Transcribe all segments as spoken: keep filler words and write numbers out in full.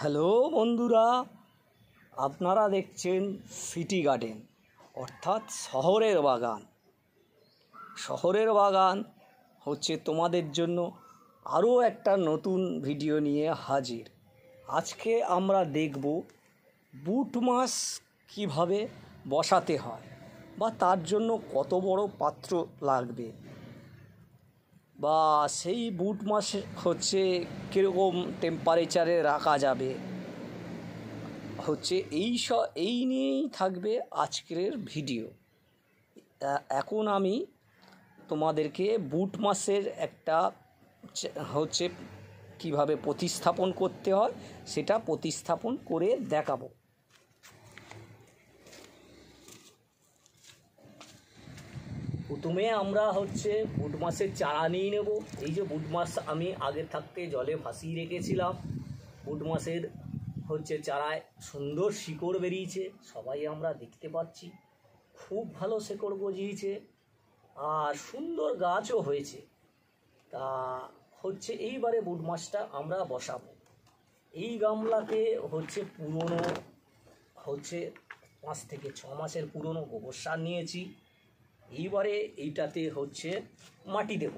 Hello বন্ধুরা, আপনারা দেখছেন সিটি গার্ডেন অর্থাৎ শহরের বাগান। শহরের বাগান হচ্ছে তোমাদের জন্য আরও একটা নতুন ভিডিও নিয়ে হাজির। আজকে আমরা দেখব বুট মাছ কীভাবে বসাতে হয় বা তার জন্য কত বড় পাত্র লাগবে, বা সেই বুট মাছ হচ্ছে কীরকম টেম্পারেচারে রাখা যাবে, হচ্ছে এই সব এই নিয়েই থাকবে আজকের ভিডিও। এখন আমি তোমাদেরকে বুট মাছের একটা হচ্ছে কিভাবে প্রতিস্থাপন করতে হয় সেটা প্রতিস্থাপন করে দেখাবো। প্রথমে আমরা হচ্ছে বুট মাছের চারা নিয়ে নেব। এই যে বুট মাছ আমি আগে থাকতে জলে ভাসিয়ে রেখেছিলাম, বুট মাছের হচ্ছে চারায় সুন্দর শিকড় বেরিয়েছে, সবাই আমরা দেখতে পাচ্ছি। খুব ভালো শিকড় গজিয়েছে আর সুন্দর গাছও হয়েছে। তা হচ্ছে এইবারে বুট মাছটা আমরা বসাবো। এই গামলাতে হচ্ছে পুরনো হচ্ছে পাঁচ থেকে ছ মাসের পুরনো গোবর সার নিয়েছি। এইবারে এইটাতে হচ্ছে মাটি দেব।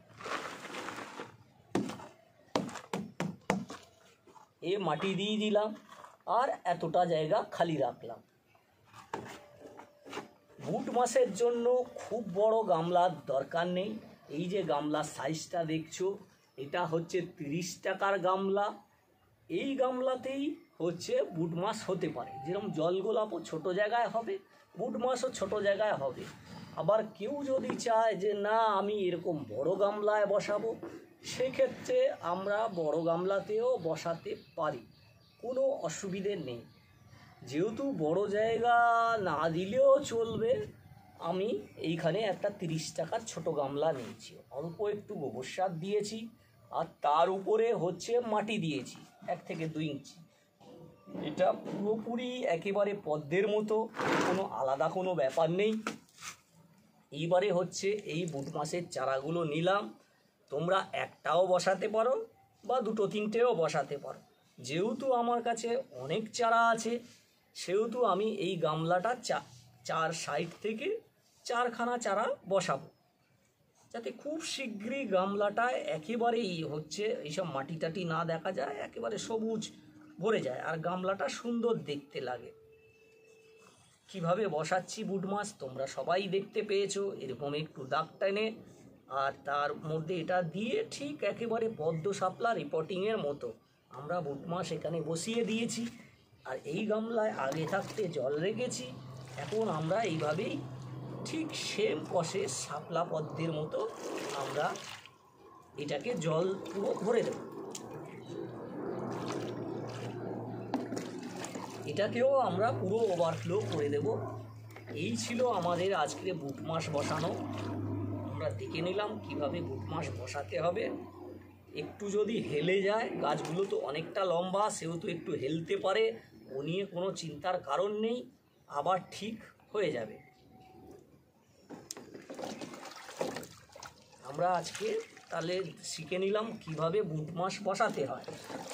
এ মাটি দিয়ে দিলাম আর এতটা জায়গা খালি রাখলাম। বুট মাছের জন্য খুব বড় গামলার দরকার নেই। এই যে গামলার সাইজটা দেখছো, এটা হচ্ছে তিরিশ টাকার গামলা। এই গামলাতেই হচ্ছে বুট মাছ হতে পারে। যেরকম জল গোলাপও ছোটো জায়গায় হবে, বুট মাছও ছোটো জায়গায় হবে। আবার কেউ যদি চায় যে না আমি এরকম বড় গামলায় বসাবো, সেক্ষেত্রে আমরা বড় গামলাতেও বসাতে পারি, কোনো অসুবিধে নেই। যেহেতু বড় জায়গা না দিলেও চলবে, আমি এইখানে একটা তিরিশ টাকার ছোট গামলা নিয়েছি। অল্প একটু গোবর সার দিয়েছি আর তার উপরে হচ্ছে মাটি দিয়েছি এক থেকে দুই ইঞ্চি। এটা পুরোপুরি একেবারে পদ্মের মতো, কোনো আলাদা কোনো ব্যাপার নেই। এইবারে হচ্ছে এই বুট মাছের চারাগুলো নিলাম। তোমরা একটাও বসাতে পারো বা দুটো তিনটেও বসাতে পারো। যেহেতু আমার কাছে অনেক চারা আছে, সেহেতু আমি এই গামলাটা চা চার সাইড থেকে চারখানা চারা বসাবো, যাতে খুব শীঘ্রই গামলাটায় একেবারেই হচ্ছে এইসব মাটি টাটি না দেখা যায়, একেবারে সবুজ ভরে যায় আর গামলাটা সুন্দর দেখতে লাগে। কিভাবে বসাচ্ছি বুট মাছ তোমরা সবাই দেখতে পেয়েছো। এরকম একটু দাগ টেনে আর তার মধ্যে এটা দিয়ে ঠিক একেবারে পদ্ম শাপলা রিপোর্টিংয়ের মতো আমরা বুট মাছ এখানে বসিয়ে দিয়েছি। আর এই গামলায় আগে থাকতে জল রেখেছি। এখন আমরা এইভাবেই ঠিক সেম কষে শাপলা পদ্মের মতো আমরা এটাকে জল পুরো ভরে দেব। এটাকেও আমরা পুরো ওভারফ্লো করে দেব। এই ছিল আমাদের আজকের বুট মাছ বসানো। আমরা দেখে নিলাম কিভাবে বুট মাছ বসাতে হবে। একটু যদি হেলে যায়, গাছগুলো তো অনেকটা লম্বা, সেহেতু একটু হেলতে পারে, ও নিয়ে কোনো চিন্তার কারণ নেই, আবার ঠিক হয়ে যাবে। আমরা আজকে তাহলে শিখে নিলাম কিভাবে বুট মাছ বসাতে হয়।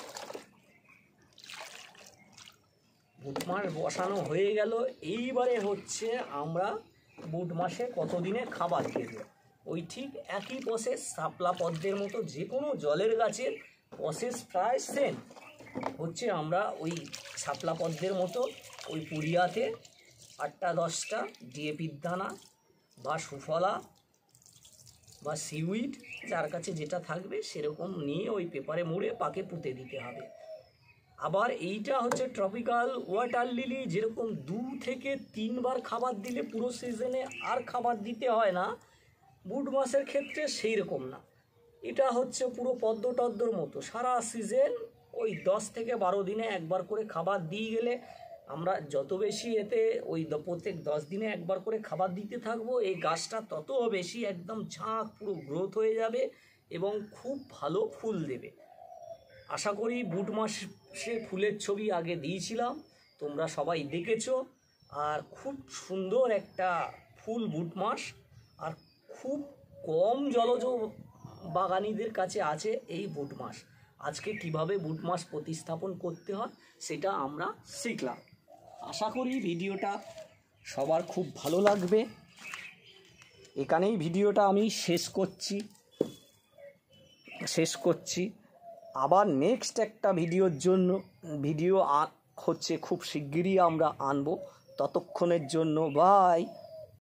বুট মাছ বসানো হয়ে গেল। এইবারে হচ্ছে আমরা বুট মাসে কতদিনে খাবার দেব, ওই ঠিক একই প্রসেস, শাপলা পদ্মের মতো যে কোনো জলের গাছের প্রসেস প্রায় সেম। হচ্ছে আমরা ওই শাপলা পদ্মের মতো ওই পুড়িয়াতে আটটা দশটা ডিএপির দানা বা সুফলা বা সিউইড, যার কাছে যেটা থাকবে সেরকম নিয়ে ওই পেপারে মুড়ে পাকে পুঁতে দিতে হবে। আবার এইটা হচ্ছে ট্রপিক্যাল ওয়াটার লিলি, যেরকম দু থেকে তিনবার খাবার দিলে পুরো সিজনে আর খাবার দিতে হয় না, বুট মাছের ক্ষেত্রে সেই রকম না। এটা হচ্ছে পুরো পদ্ম টদ্মর মতো সারা সিজন ওই দশ থেকে বারো দিনে একবার করে খাবার দিয়ে গেলে আমরা যত বেশি এতে ওই প্রত্যেক দশ দিনে একবার করে খাবার দিতে থাকবো, এই গাছটা তত বেশি একদম ঝাঁক পুরো গ্রোথ হয়ে যাবে এবং খুব ভালো ফুল দেবে। আশা করি বুট মাসে ফুলের ছবি আগে দিয়েছিলাম, তোমরা সবাই দেখেছো। আর খুব সুন্দর একটা ফুল বুট মাস, আর খুব কম জলজ বাগানীদের কাছে আছে এই বুট মাছ। আজকে কিভাবে বুট মাছ প্রতিস্থাপন করতে হয় সেটা আমরা শিখলাম। আশা করি ভিডিওটা সবার খুব ভালো লাগবে। এখানেই ভিডিওটা আমি শেষ করছি শেষ করছি আবার নেক্সট একটা ভিডিওর জন্য ভিডিও হচ্ছে খুব শিগগিরই আমরা আনবো। ততক্ষণের জন্য বাই।